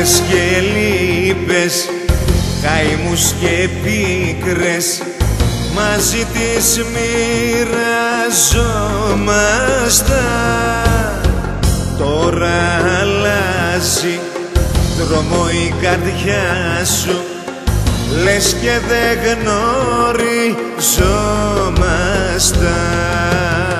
Χαρές και λύπες, καημούς και πίκρες, μαζί τις μοιραζόμασταν. Τώρα αλλάζει δρόμο η καρδιά σου, λες και δεν γνωριζόμασταν.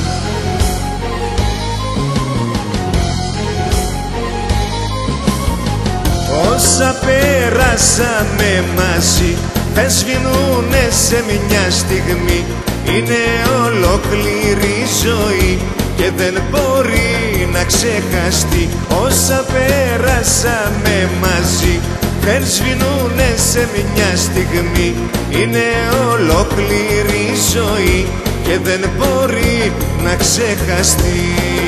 Όσα πέρασαμε μαζί δεν σβηνούνε σε μια στιγμή. Είναι ολόκληρη ζωή και δεν μπορεί να ξεχαστεί. Όσα πέρασαμε μαζί δεν σβηνούνε σε μια στιγμή. Είναι ολόκληρη ζωή και δεν μπορεί να ξεχαστεί.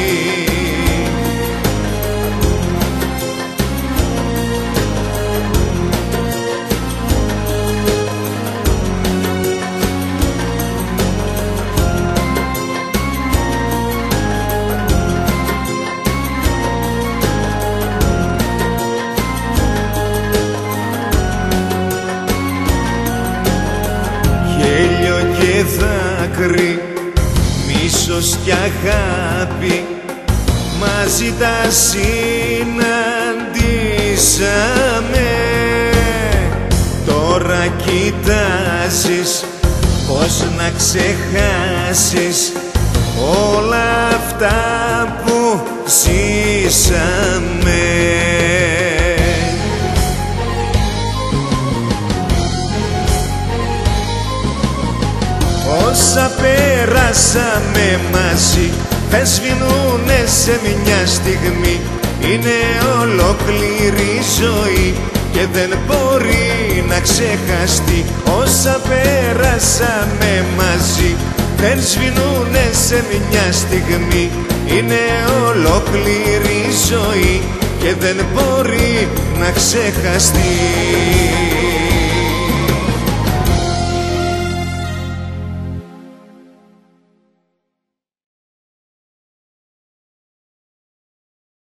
Γέλιο και δάκρυ, μίσος και αγάπη, μαζί τα συναντήσαμε. Τώρα κοιτάζεις πώς να ξεχάσεις όλα αυτά που ζήσαμε. Όσα πέρασαμε μαζί δεν σβηνούνε σε μια στιγμή. Είναι ολόκληρη ζωή και δεν μπορεί να ξεχαστεί. Όσα πέρασαμε μαζί δεν σβηνούνε σε μια στιγμή. Είναι ολόκληρη ζωή και δεν μπορεί να ξεχαστεί.